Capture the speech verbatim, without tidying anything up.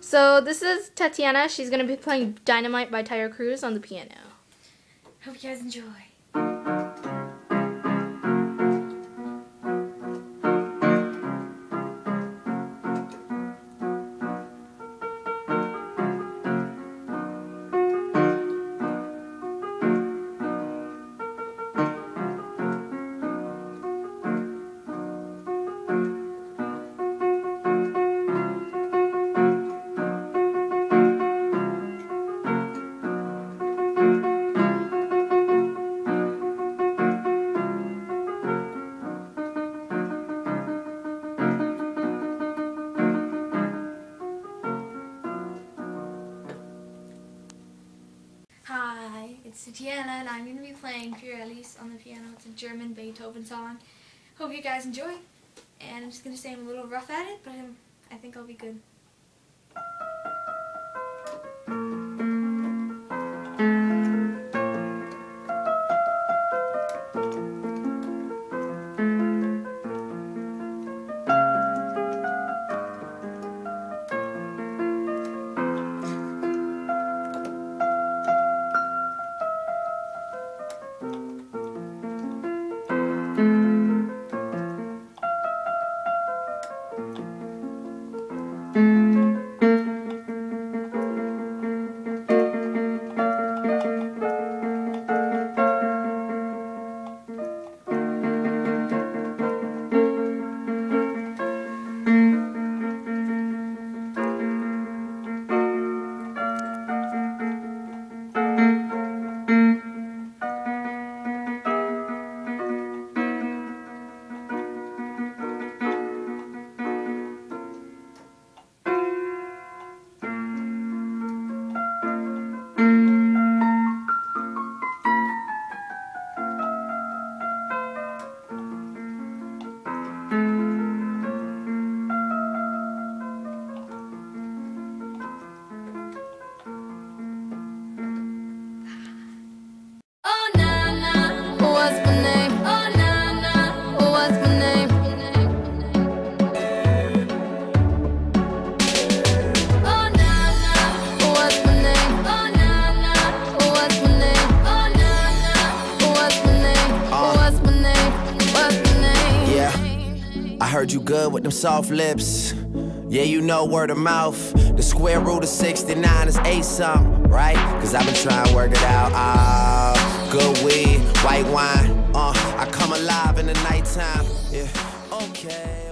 So this is Tatiana. She's going to be playing Dynamite by Tyler Cruz on the piano. Hope you guys enjoy. Hi, it's Tatiana and I'm going to be playing for Elis on the piano. It's a German Beethoven song. Hope you guys enjoy. And I'm just going to say I'm a little rough at it, but I'm, I think I'll be good. I heard you good with them soft lips. Yeah, you know word of mouth. The square root of sixty-nine is eight something, right? Cause I've been trying to work it out. Ah, good weed, white wine. Uh, I come alive in the nighttime. Yeah, okay.